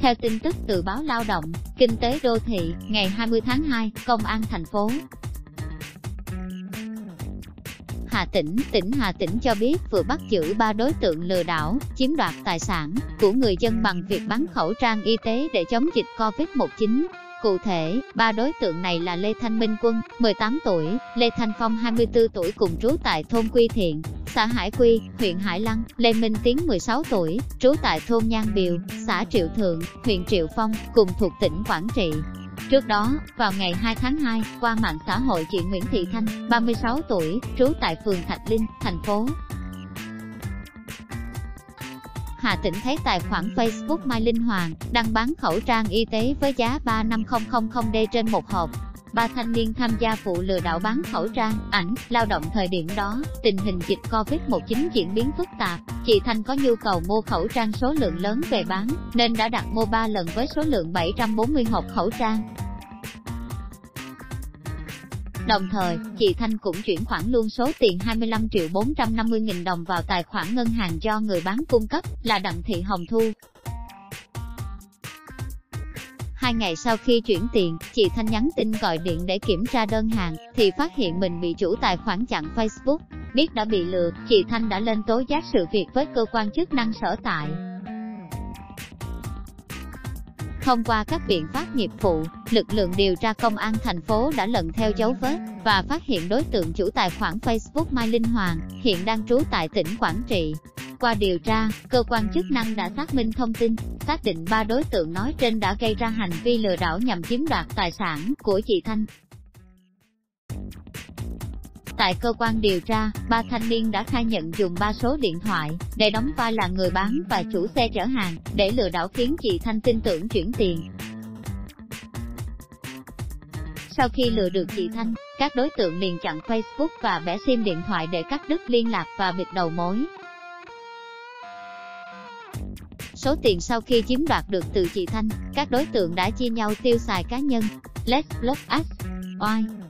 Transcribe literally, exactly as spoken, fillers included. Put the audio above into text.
Theo tin tức từ báo Lao động, Kinh tế đô thị, ngày hai mươi tháng hai, Công an thành phố Hà Tĩnh, tỉnh Hà Tĩnh cho biết vừa bắt giữ ba đối tượng lừa đảo, chiếm đoạt tài sản của người dân bằng việc bán khẩu trang y tế để chống dịch Covid mười chín. Cụ thể, ba đối tượng này là Lê Thanh Minh Quân, mười tám tuổi, Lê Thanh Phong, hai mươi tư tuổi cùng trú tại thôn Quy Thiện, xã Hải Quy, huyện Hải Lăng, Lê Minh Tiến, mười sáu tuổi, trú tại thôn Nhan Biều, xã Triệu Thượng, huyện Triệu Phong, cùng thuộc tỉnh Quảng Trị. Trước đó, vào ngày hai tháng hai, qua mạng xã hội, chị Nguyễn Thị Thanh, ba mươi sáu tuổi, trú tại phường Thạch Linh, thành phố Hà Tĩnh thấy tài khoản Facebook Mai Linh Hoàng đăng bán khẩu trang y tế với giá ba nghìn năm trăm D trên một hộp. Ba thanh niên tham gia vụ lừa đảo bán khẩu trang, ảnh, lao động thời điểm đó, tình hình dịch Covid mười chín diễn biến phức tạp, chị Thanh có nhu cầu mua khẩu trang số lượng lớn về bán, nên đã đặt mua ba lần với số lượng bảy trăm bốn mươi hộp khẩu trang. Đồng thời, chị Thanh cũng chuyển khoản luôn số tiền hai mươi lăm triệu bốn trăm năm mươi nghìn đồng vào tài khoản ngân hàng do người bán cung cấp, là Đặng Thị Hồng Thu. Hai ngày sau khi chuyển tiền, chị Thanh nhắn tin gọi điện để kiểm tra đơn hàng, thì phát hiện mình bị chủ tài khoản chặn Facebook. Biết đã bị lừa, chị Thanh đã lên tố giác sự việc với cơ quan chức năng sở tại. Thông qua các biện pháp nghiệp vụ, lực lượng điều tra công an thành phố đã lần theo dấu vết và phát hiện đối tượng chủ tài khoản Facebook Mai Linh Hoàng, hiện đang trú tại tỉnh Quảng Trị. Qua điều tra, cơ quan chức năng đã xác minh thông tin, xác định ba đối tượng nói trên đã gây ra hành vi lừa đảo nhằm chiếm đoạt tài sản của chị Thanh. Tại cơ quan điều tra, ba thanh niên đã khai nhận dùng ba số điện thoại để đóng vai là người bán và chủ xe chở hàng, để lừa đảo khiến chị Thanh tin tưởng chuyển tiền. Sau khi lừa được chị Thanh, các đối tượng liền chặn Facebook và bẻ sim điện thoại để cắt đứt liên lạc và bịt đầu mối. Số tiền sau khi chiếm đoạt được từ chị Thanh, các đối tượng đã chia nhau tiêu xài cá nhân. Let's block us. Oai.